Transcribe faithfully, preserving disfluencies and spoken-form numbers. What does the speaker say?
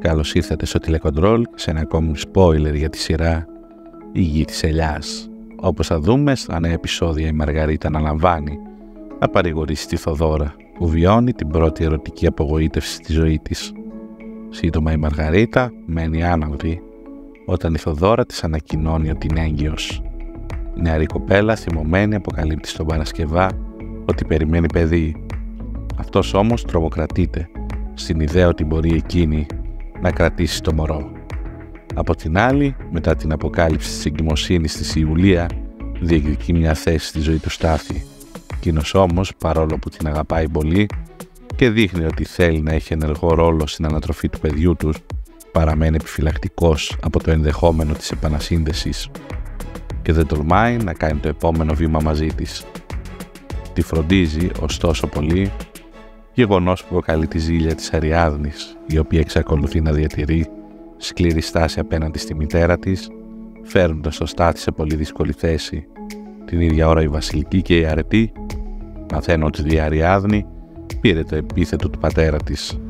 καλώς ήρθατε στο τηλεκοντρόλ σε ένα ακόμη spoiler για τη σειρά «Η Γη της Ελιάς». Όπως θα δούμε, στα νέα επεισόδια η Μαργαρίτα αναλαμβάνει να παρηγορήσει τη Θοδώρα που βιώνει την πρώτη ερωτική απογοήτευση στη ζωή της. Σύντομα η Μαργαρίτα μένει άναυδη όταν η Θοδώρα της ανακοινώνει ότι είναι έγκυος. Η νεαρή κοπέλα θυμωμένη αποκαλύπτει στον Παρασκευά ότι περιμένει παιδί. Αυτός όμως τρομοκρατείται στην ιδέα ότι μπορεί εκείνη να κρατήσει το μωρό. Από την άλλη, μετά την αποκάλυψη της εγκυμοσύνης της Ιουλία, διεκδικεί μια θέση στη ζωή του Στάθη. Εκείνος όμως, παρόλο που την αγαπάει πολύ και δείχνει ότι θέλει να έχει ενεργό ρόλο στην ανατροφή του παιδιού του, παραμένει επιφυλακτικός από το ενδεχόμενο της επανασύνδεσης και δεν τολμάει να κάνει το επόμενο βήμα μαζί της. Τη φροντίζει, ωστόσο πολύ, γεγονός που προκαλεί τη ζήλια της Αριάδνης, η οποία εξακολουθεί να διατηρεί σκληρή στάση απέναντι στη μητέρα της, φέρνοντας το Στάθη σε πολύ δύσκολη θέση. Την ίδια ώρα η Βασιλική και η Αρετή μαθαίνουν ότι η Αριάδνη πήρε το επίθετο του πατέρα της.